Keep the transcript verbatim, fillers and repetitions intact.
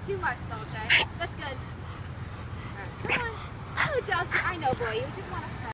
Too much, Dolce. That's good. All right, come on. Oh, Chelsea, I know, boy. You just want to...